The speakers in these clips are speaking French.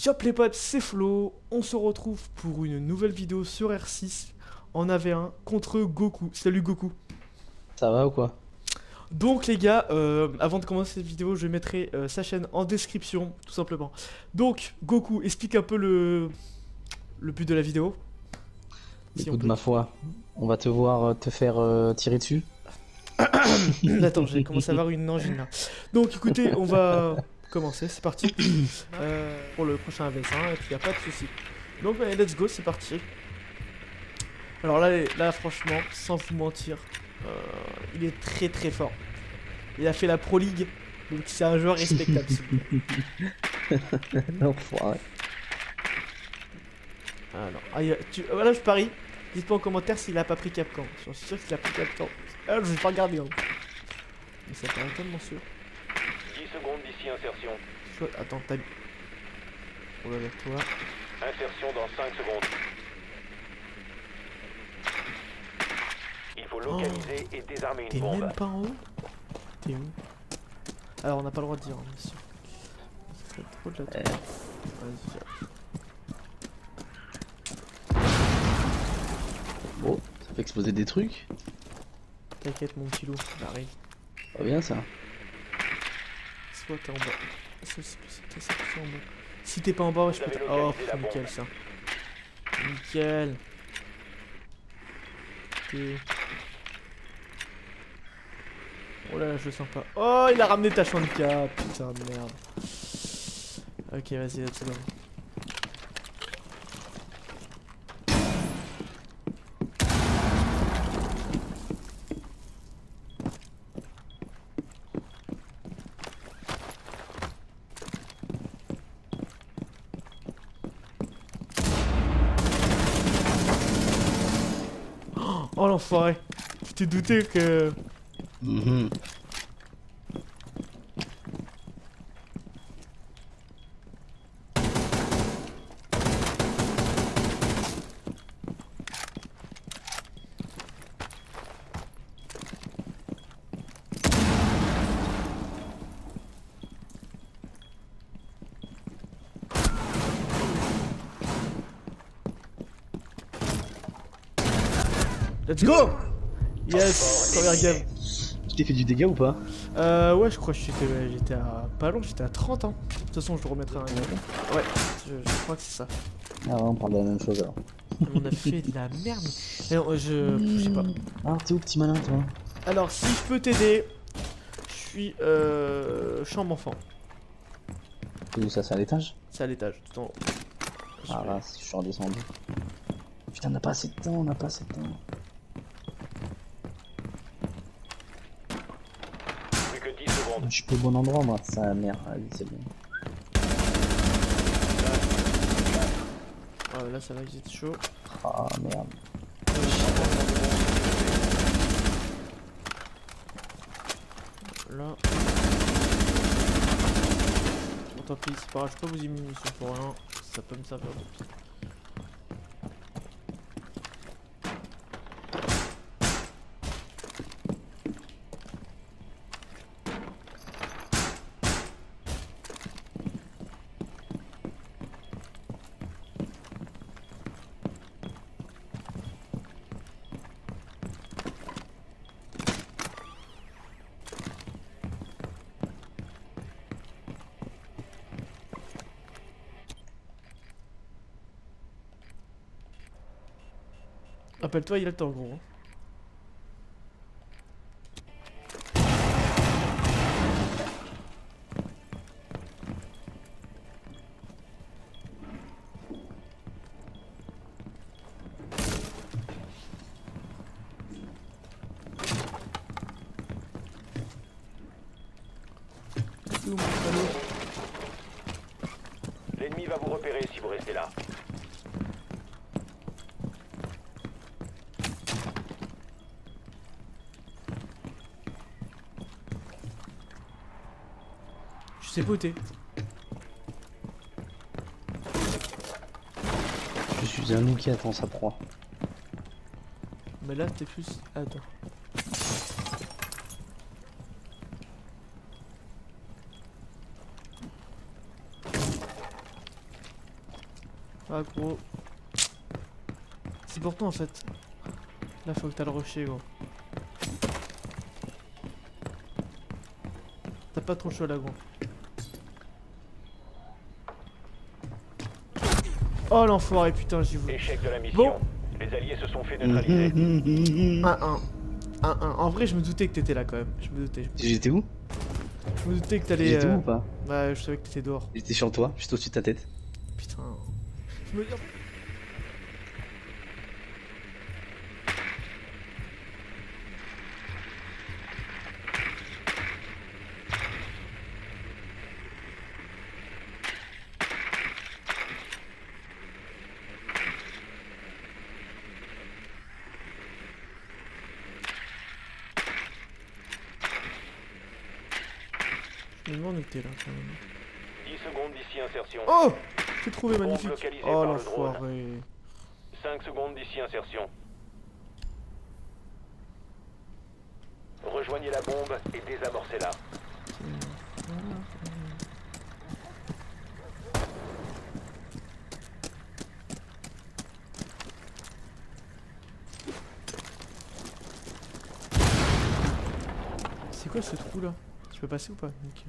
Yop les potes, c'est Flo, on se retrouve pour une nouvelle vidéo sur R6 en AV1 contre Goku. Salut Goku. Ça va ou quoi? Donc les gars, avant de commencer cette vidéo, je mettrai sa chaîne en description, tout simplement. Donc Goku, explique un peu le but de la vidéo. Si on Écoute, peut. ma foi, on va te voir te faire tirer dessus. Attends, j'ai commencé à avoir une angine là. Donc écoutez, on va commencer, c'est parti. Pour le prochain AV1, et puis y a pas de souci. Donc ouais, let's go, c'est parti. Alors là franchement, sans vous mentir, il est très très fort. Il a fait la Pro League, donc c'est un joueur respectable. L'enfoiré. Alors, voilà, je parie. Dites-moi en commentaire s'il a pas pris Capcan. Je suis sûr qu'il a pris Capcan. Ah, je vais pas regarder. Hein. Mais ça paraît tellement sûr. 10 secondes d'ici insertion. Attends, t'as. On va vers toi. Insertion dans 5 secondes. Il faut localiser et désarmer T'es une bombe. même pas en haut. T'es où? Alors, on n'a pas le droit de dire, hein, bien sûr. Ça serait trop de la tête. Vas-y. Oh, ça fait exploser des trucs. T'inquiète, mon petit loup, j'arrive. Pas bien ça. Soit t'es en bas. C'est en bas. Si t'es pas en bas, ouais, je peux. Oh, nickel ça. Nickel. Oh là là, je le sens pas. Oh, il a ramené ta Shanka. Putain de merde. Ok, vas-y, let's go. Oh l'enfoiré. Tu t'es douté que... Let's go. Yes, première game. Tu t'es fait du dégât ou pas? Ouais, je crois que j'étais à... Pas long, j'étais à 30 hein. De toute façon, je te remettrai un game. Ouais, je crois que c'est ça. Ah ouais, on parle de la même chose alors. On a fait de la merde. Mais non, je sais pas. Ah, t'es où petit malin toi? Alors, si je peux t'aider, je suis chambre enfant. Où ça, c'est à l'étage? C'est à l'étage, tout en haut. Ah là, je suis redescendu. Putain, on n'a pas assez de temps, on n'a pas assez de temps. Plus que 10 secondes. Je suis pas au bon endroit moi, ça merde, allez c'est bon. Ah, là, ça va, j'ai chaud. Ah merde. Là. Bon, tant pis, c'est pas grave, je peux vous éliminer pour rien. Ça peut me servir de pire. Rappelle-toi, il a le temps, gros. L'ennemi va vous repérer si vous restez là. Je sais pas où t'es. Je suis un loup qui attend sa proie. Mais là, t'es plus... Attends. Ah gros. C'est pour toi en fait. Là faut que t'as le rusher gros. T'as pas trop chaud là gros. Oh l'enfoiré putain j'y voulais. Échec de la mission. Bon. Les alliés se sont fait neutraliser. 1-1. 1-1. En vrai je me doutais que t'étais là quand même. Je me doutais. J'étais où? Je me doutais que t'allais... J'étais où ou pas? Bah je savais que t'étais dehors. J'étais sur toi, juste au-dessus de ta tête. Putain. Je me dis... Je me demande où t'es là quand même. 10 secondes d'ici insertion. Oh! J'ai trouvé Bombe magnifique. localisée Oh par le drone. l'enfoiré. 5 secondes d'ici insertion. Rejoignez la bombe et désamorcez-la. C'est quoi ce trou là? Je peux passer ou pas? Ok.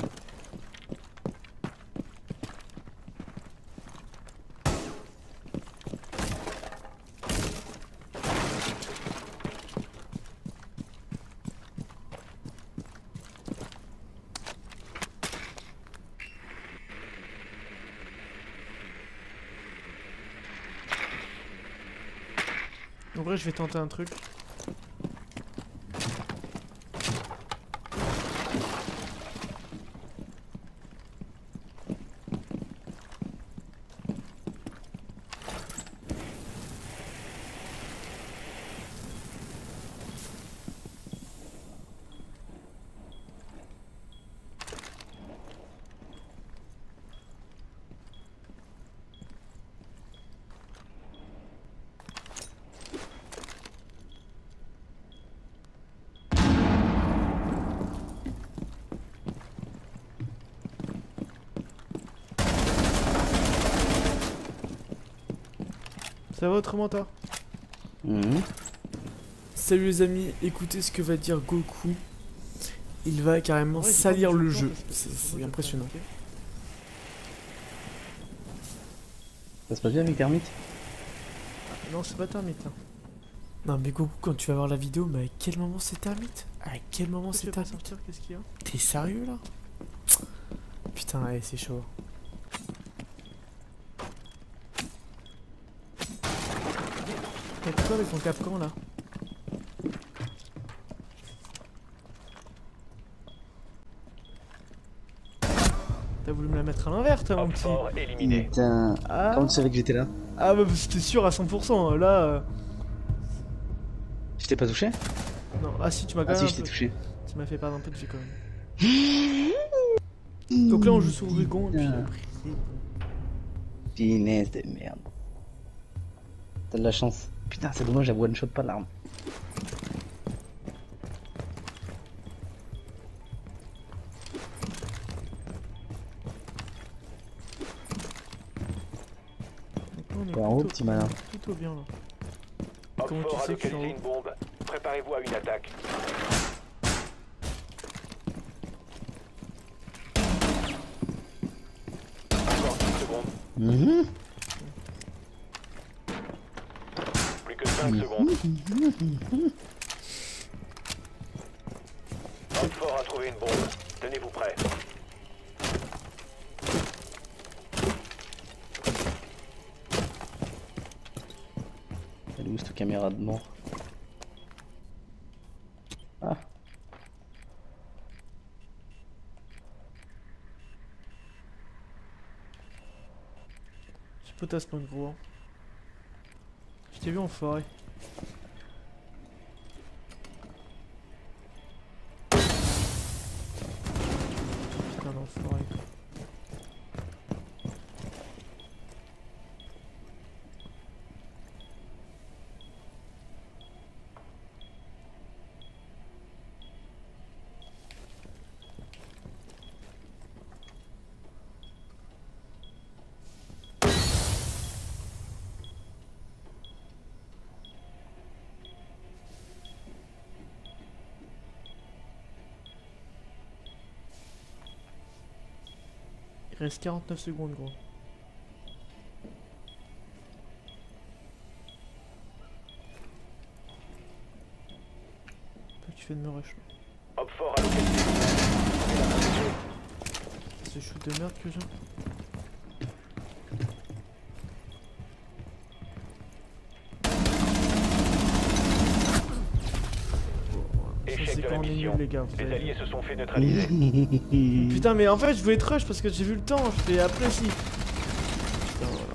En vrai, je vais tenter un truc. Ça va autrement toi? Salut les amis, écoutez ce que va dire Goku. Il va carrément salir le jeu. C'est impressionnant. Ça se passe bien avec Hermite? Non, c'est pas Termite. Hein. Non mais Goku, quand tu vas voir la vidéo, mais à quel moment c'est Termite? À quel moment c'est Termite? sortir, qu'est-ce qu'il y a? T'es sérieux là? Putain, ouais, c'est chaud. T'as quoi avec ton capcan là? T'as voulu me la mettre à l'envers, toi, mon Homme petit. fort éliminé. Putain. Ah, Comment tu savais que j'étais là? ah bah c'était sûr à 100%. Là. Je t'ai pas touché? Non, ah si, tu m'as quand Ah même. si, je t'ai touché. Tu m'as fait perdre un peu de vie quand même. Donc là, on joue sur Oregon et puis après. Finesse de merde. T'as de la chance. Putain, c'est dommage, j'ai one shot pas l'arme. Donc là, on est T'es en haut, petit malin. plutôt bien là. Homme Comment tu fort a sais que je suis en localisé haut? une bombe. Préparez-vous à une attaque. Encore 10 secondes. Plus que 5 secondes. Homme fort a trouvé une bombe. Tenez-vous prêts. Elle est où cette caméra de mort? Ah. J'ai potasse mon gros. Hein. Je t'ai vu en forêt. Putain d'enfoiré. Il reste 49 secondes, gros. Toi, tu fais de me rush. Hop fort à localiser. Ce shoot de merde que j'ai. Échec C'est de quand la on est mission. nuls, les gars. Vous Les avez... alliés se sont fait neutraliser. Putain, mais en fait, je voulais être rush parce que j'ai vu le temps. Je fais après si. Putain, voilà.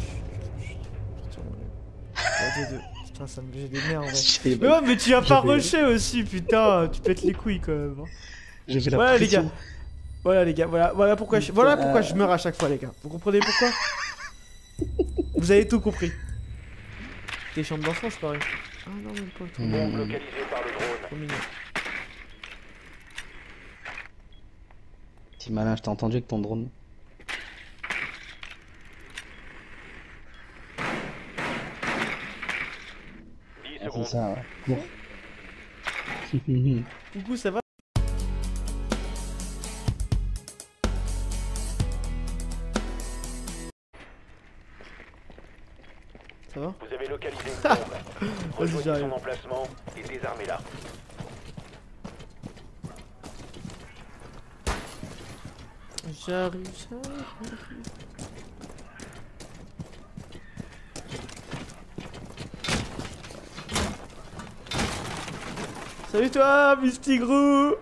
Putain, ça me j'ai des nerfs en vrai. Mais ouais, mais tu vas pas rusher aussi, putain. Tu pètes les couilles quand même. J'ai fait la Voilà, les pression. gars. Voilà pourquoi je meurs à chaque fois, les gars. Vous comprenez pourquoi? Vous avez tout compris. T'es chambre d'enfant, je parie. Ah non, même pas le truc. Bombe localisée par le drone. Trop mignon. Petit malin, je t'ai entendu avec ton drone. 10 Ah, secondes. c'est ça, ouais. Bon. Coucou, ça va? Ça va? Vous avez localisé une bombe. Rejoignez j'arrive. son emplacement et désarmez-la. J'arrive. Salut toi, Misty Gros.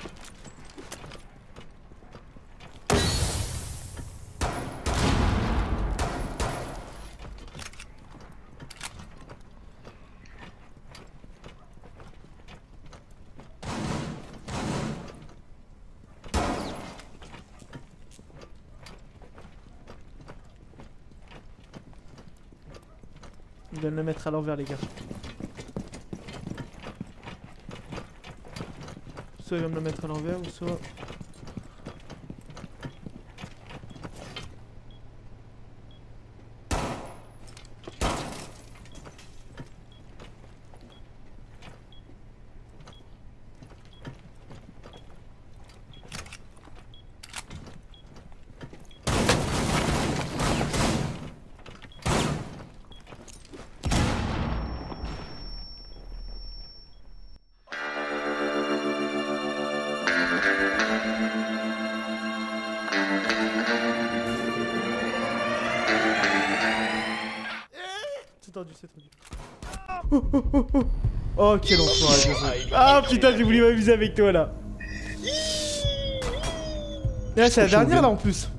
Il va me le mettre à l'envers, les gars. Soit il va me le mettre à l'envers, ou soit... C'est tendu, c'est tendu. Oh, quel enfoiré. Ah putain, j'ai voulu m'amuser avec toi là. Là, c'est la dernière là en plus.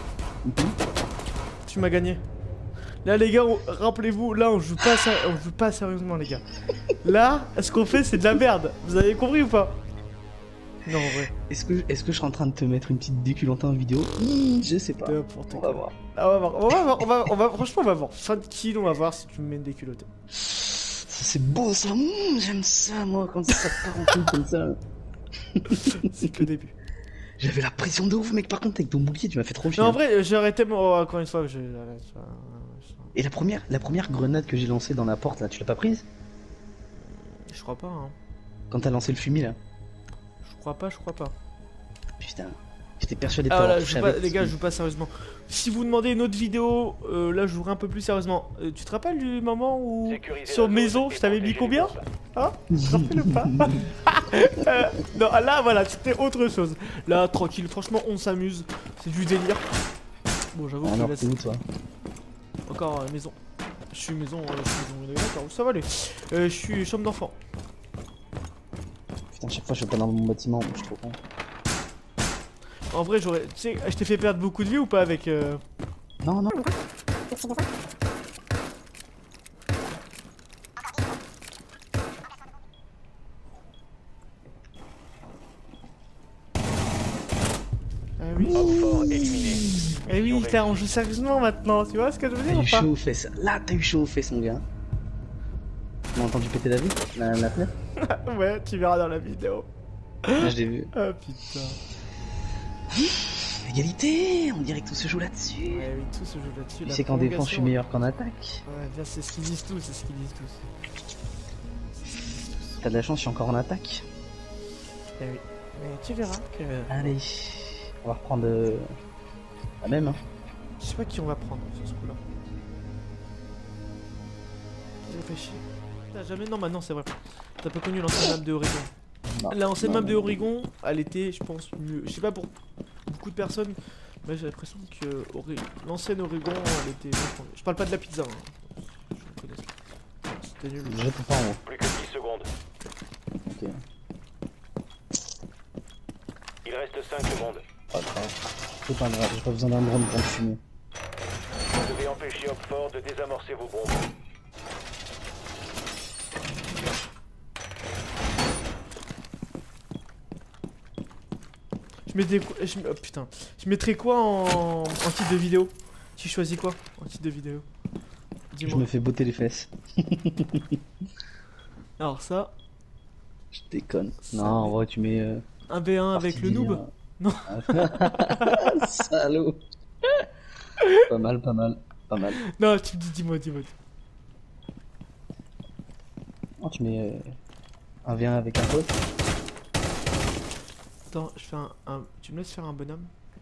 Tu m'as gagné. Là, les gars, rappelez-vous, là, on joue pas sérieusement, les gars. Là, ce qu'on fait, c'est de la merde. Vous avez compris ou pas? Non, en vrai. Est-ce que je suis en train de te mettre une petite déculottée en vidéo? Je sais pas. N'importe On quoi. va voir. Ah, on va voir, franchement, on va voir. Fin de kill, on va voir si tu me mets une déculottée. Ça, c'est beau ça. J'aime ça, moi, quand ça part en couille comme ça. C'est que le début. J'avais la pression de ouf, mec. Par contre, avec ton bouclier, tu m'as fait trop chier. Non, en vrai, j'aurais tellement. Oh, encore une fois, que j'ai. Et la première grenade que j'ai lancée dans la porte, là, tu l'as pas prise? Je crois pas, hein. Quand t'as lancé le fumier, là. Je crois pas. Putain. J'étais persuadé de Ah t'avoir voilà, touché pas, avec. les gars, je joue pas sérieusement. Si vous demandez une autre vidéo, là je jouerai un peu plus sérieusement. Tu te rappelles du moment où Sécurisez sur la maison zone je et t'avais mis protégez combien? les bombes. Hein? Tu te rappelles ou pas? Non, là voilà, c'était autre chose. Là, tranquille, franchement, on s'amuse. C'est du délire. Bon, j'avoue que Alors, là, t'es où, toi? encore maison. Je suis maison, d'accord, ça va aller. Je suis chambre d'enfant. Putain, chaque fois, je suis pas dans mon bâtiment, je suis trop con. En vrai, j'aurais. Tu sais, je t'ai fait perdre beaucoup de vie ou pas avec. Non, non. Ah oui. Hop fort éliminé. Eh oui, putain, on joue sérieusement maintenant, tu vois ce que je veux dire T'as ou eu pas? chaud aux fesses. Là, t'as eu chaud aux fesses, mon gars. Tu m'as entendu péter la vie? La fenêtre? Ouais, tu verras dans la vidéo. Là, je l'ai vu. Ah putain. Égalité, on dirait que tout se joue là-dessus. Ouais, oui, tout se joue là-dessus. Tu la sais qu'en défense, je suis prolongation. meilleur qu'en attaque. Ouais, bien, c'est ce qu'ils disent tous, c'est ce qu'ils disent tous. T'as de la chance, je suis encore en attaque. Eh oui. Mais tu verras que. Allez, on va reprendre La même, hein. Je sais pas qui on va prendre sur ce coup-là. J'ai réfléchi. T'as jamais... Non, maintenant c'est vrai. T'as pas connu l'ancienne map de Oregon. Non, L'ancienne non, map de non. Oregon, elle était, je pense, mieux. Je sais pas pour beaucoup de personnes, mais j'ai l'impression que l'ancienne Oregon, elle était vachement mieux. Je parle pas de la pizza, hein. Je connais ça. C'était nul. Je peux pas en haut. Plus que 10 secondes. Ok. Il reste 5 secondes. Pas grave. C'est pas grave, j'ai pas besoin d'un drone pour me fumer. Vous devez empêcher Hopfort de désamorcer vos bombes. Je mettais quoi oh, putain. Je mettrais quoi en titre de vidéo? Tu choisis quoi en titre de vidéo? Je Dis-moi. me fais botter les fesses. Alors ça, Je déconne. Ça Non, en vrai, tu mets. un V1 avec le noob. Non. Salaud. Pas mal, pas mal, pas mal. Non, tu me dis, dis-moi. Oh, tu mets un V1 avec un pote. Attends, je fais tu me laisses faire un bonhomme?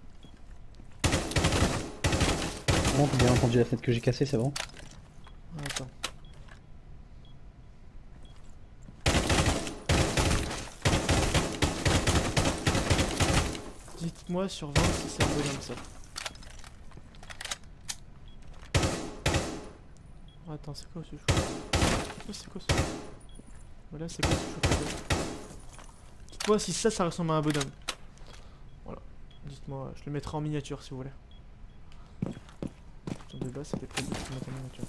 Bon, t'as bien entendu la fenêtre que j'ai cassée, c'est bon. Attends. Dites-moi sur 20 si c'est un bonhomme ça. Attends, c'est quoi ce chou? C'est quoi ce... Voilà, c'est quoi ce chou? Dites-moi si ça ressemble à un bonhomme. Voilà. Dites-moi, je le mettrai en miniature si vous voulez. De base, c'était prévu de se mettre en miniature.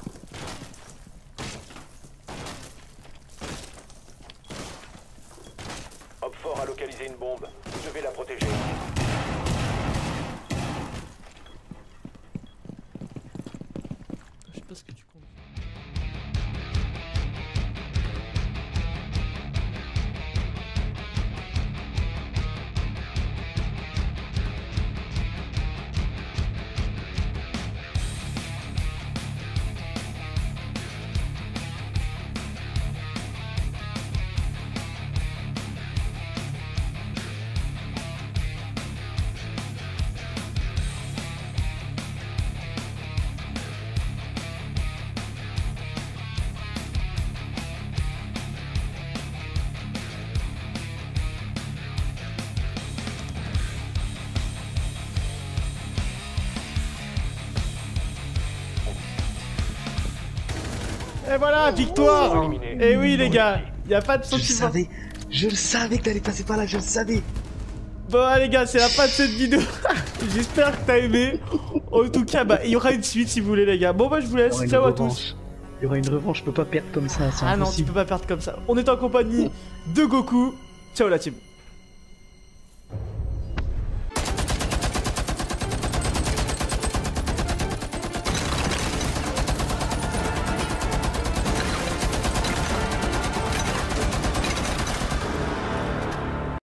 Hopfort a localisé une bombe. Vous devez la protéger. Je sais pas ce que tu comptes. Et voilà, victoire! Éliminé. Et oui les gars, y a pas de sentiment. Je le savais que t'allais passer par là, je le savais. Bon les gars, c'est la fin de cette vidéo. J'espère que t'as aimé. En tout cas, bah il y aura une suite si vous voulez les gars. Bon bah je vous laisse, ciao à tous. Il y aura une revanche, je peux pas perdre comme ça, c'est Ah non, tu impossible. peux pas perdre comme ça. On est en compagnie de Goku. Ciao la team.